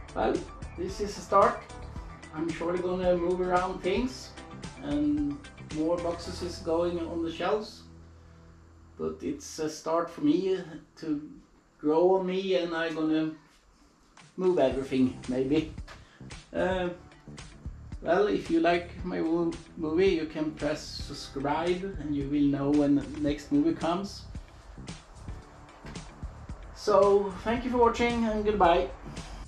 Well, this is a start. I'm surely gonna move around things and more boxes is going on the shelves. But it's a start for me to grow on me, and I'm gonna move everything maybe. Well, if you like my movie, you can press subscribe and you will know when the next movie comes. So thank you for watching and goodbye.